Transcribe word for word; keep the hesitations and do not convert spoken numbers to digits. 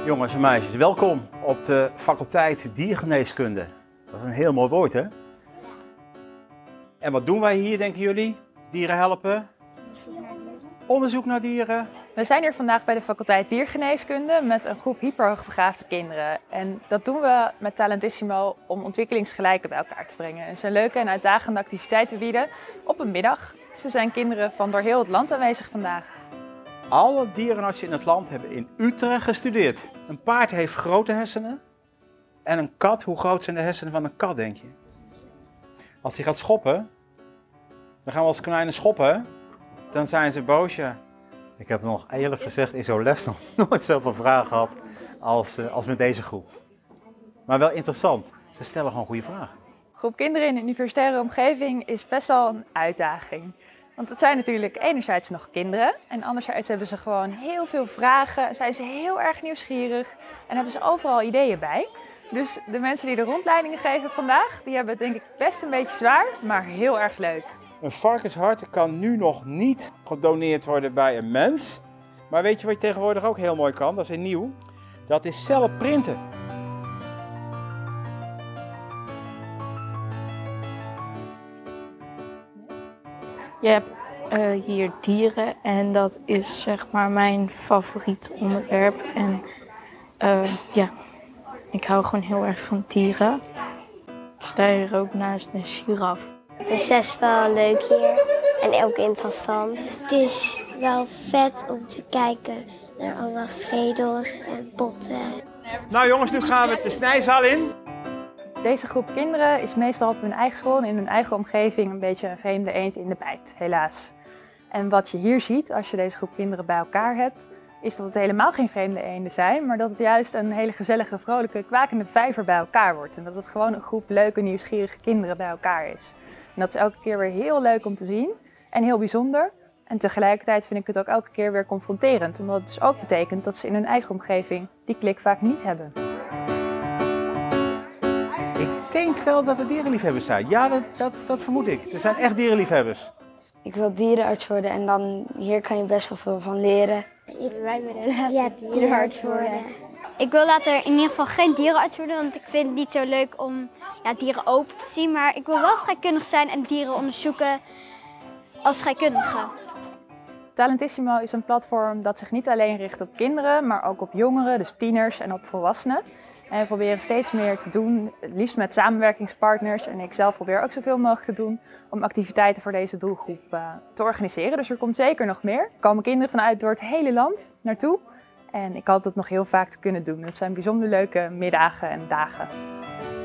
Jongens en meisjes, welkom op de faculteit diergeneeskunde. Dat is een heel mooi woord, hè? En wat doen wij hier, denken jullie? Dieren helpen? Onderzoek naar dieren. We zijn hier vandaag bij de faculteit diergeneeskunde met een groep hyperhoogbegaafde kinderen. En dat doen we met Talentissimo om ontwikkelingsgelijken bij elkaar te brengen. En ze een leuke en uitdagende activiteiten bieden op een middag. Ze zijn kinderen van door heel het land aanwezig vandaag. Alle dierenartsen in het land hebben in Utrecht gestudeerd. Een paard heeft grote hersenen. En een kat, hoe groot zijn de hersenen van een kat, denk je? Als hij gaat schoppen, dan gaan we als konijnen schoppen, dan zijn ze boos, ja. Ik heb nog eerlijk gezegd in zo'n les nog nooit zoveel vragen gehad als, uh, als met deze groep. Maar wel interessant, ze stellen gewoon goede vragen. Een groep kinderen in een universitaire omgeving is best wel een uitdaging. Want het zijn natuurlijk enerzijds nog kinderen en anderzijds hebben ze gewoon heel veel vragen, zijn ze heel erg nieuwsgierig en hebben ze overal ideeën bij. Dus de mensen die de rondleidingen geven vandaag, die hebben het denk ik best een beetje zwaar, maar heel erg leuk. Een varkenshart kan nu nog niet gedoneerd worden bij een mens. Maar weet je wat je tegenwoordig ook heel mooi kan? Dat is nieuw. Dat is cellen printen. Je hebt uh, hier dieren en dat is zeg maar mijn favoriet onderwerp. En uh, ja, ik hou gewoon heel erg van dieren. Ik sta hier ook naast een giraf. Het is best wel leuk hier en ook interessant. Het is wel vet om te kijken naar allemaal schedels en potten. Nou jongens, nu gaan we de snijzaal in. Deze groep kinderen is meestal op hun eigen school en in hun eigen omgeving een beetje een vreemde eend in de bijt, helaas. En wat je hier ziet als je deze groep kinderen bij elkaar hebt, is dat het helemaal geen vreemde eenden zijn, maar dat het juist een hele gezellige, vrolijke, kwakende vijver bij elkaar wordt. En dat het gewoon een groep leuke, nieuwsgierige kinderen bij elkaar is. En dat is elke keer weer heel leuk om te zien en heel bijzonder. En tegelijkertijd vind ik het ook elke keer weer confronterend, omdat het dus ook betekent dat ze in hun eigen omgeving die klik vaak niet hebben. Ik denk wel dat er dierenliefhebbers zijn. Ja, dat, dat, dat vermoed ik. Er zijn echt dierenliefhebbers. Ik wil dierenarts worden en dan hier kan je best wel veel van leren. Ik wil ja, dierenarts worden. Ik wil later in ieder geval geen dierenarts worden, want ik vind het niet zo leuk om ja, dieren open te zien. Maar ik wil wel scheikundig zijn en dieren onderzoeken als scheikundige. Talentissimo is een platform dat zich niet alleen richt op kinderen, maar ook op jongeren, dus tieners en op volwassenen. En we proberen steeds meer te doen, het liefst met samenwerkingspartners. En ik zelf probeer ook zoveel mogelijk te doen om activiteiten voor deze doelgroep uh, te organiseren. Dus er komt zeker nog meer. Er komen kinderen vanuit door het hele land naartoe. En ik hoop dat nog heel vaak te kunnen doen. Het zijn bijzonder leuke middagen en dagen.